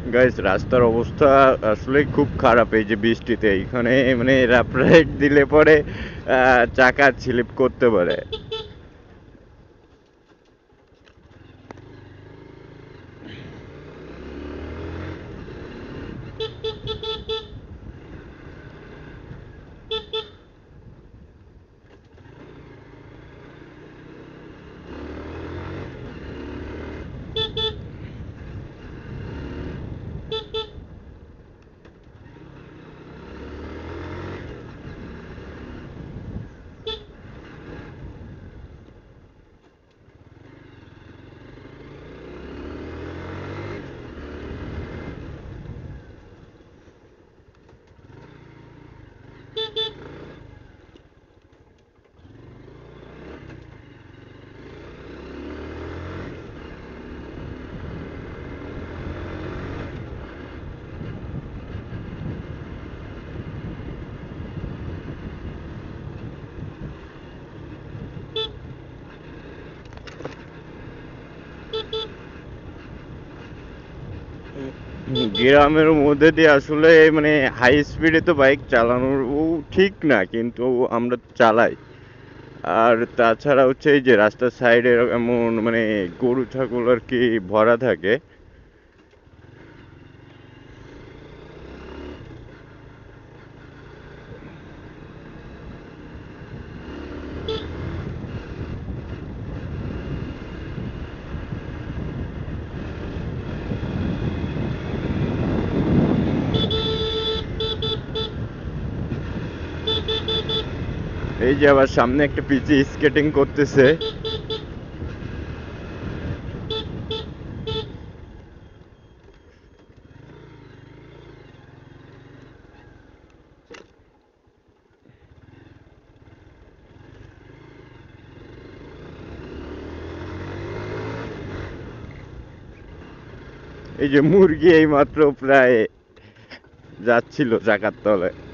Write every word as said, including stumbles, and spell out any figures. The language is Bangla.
গাইস, রাস্তার অবস্থা আসলে খুব খারাপ এই যে বৃষ্টিতে। এখানে মানে র্যাপ রাইড দিলে পরে আহ, চাকা স্লিপ করতে পারে। গ্রামের মধ্যে দিয়ে আসলে মানে হাই স্পিডে তো বাইক চালানোর ও ঠিক না, কিন্তু আমরা চালাই। আর তাছাড়া হচ্ছে এই যে রাস্তার সাইডে এমন মানে গরু ছাগল আর কি ভরা থাকে। এই যে আবার সামনে একটা পিচি স্কেটিং করতেছে। এই যে মুরগি এই মাত্র প্রায় যাচ্ছিল চাকার তলে।